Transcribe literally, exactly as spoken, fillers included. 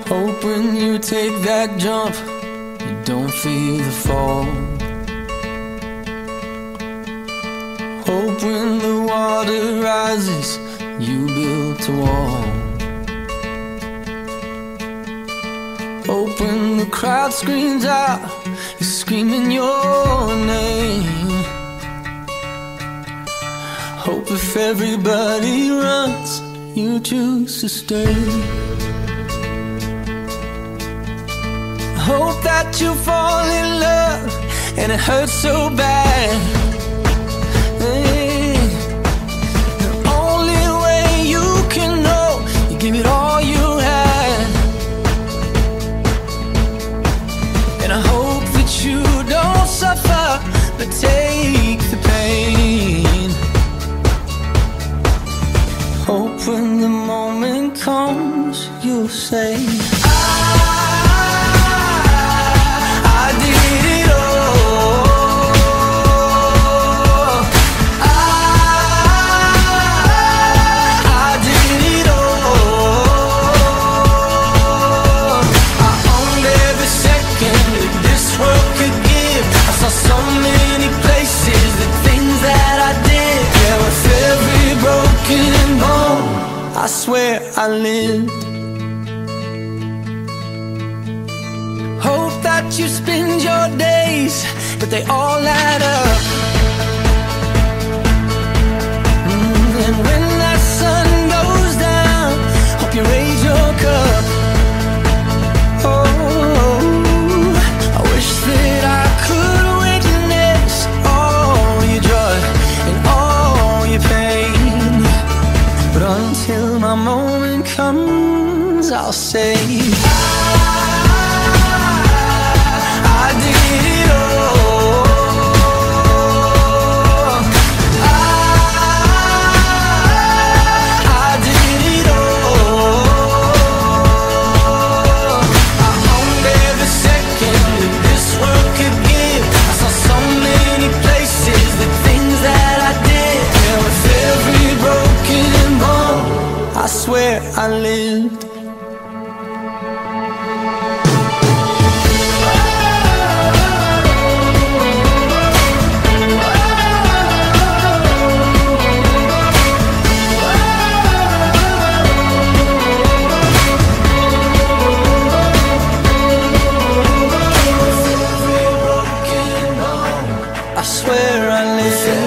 Hope when you take that jump, you don't feel the fall. Hope when the water rises, you built a wall. Hope when the crowd screams out, you're screaming your name. Hope if everybody runs, you choose to stay. Hope that you fall in love and it hurts so bad. Hey, the only way you can know, you give it all you had. And I hope that you don't suffer, but take the pain. Hope when the moment comes, you'll say, I swear I lived. Hope that you spend your days, but they all add up. Mm, and when that sun goes down, hope you raise your cup. Oh, I wish that I could witness all your joy and all your pain, but until my moment comes, I'll say I did it all. I did it all. I owned every second that this world could give. I saw so many places, the things that I did. Yeah, with every broken bone, I swear I lived. I swear I lived.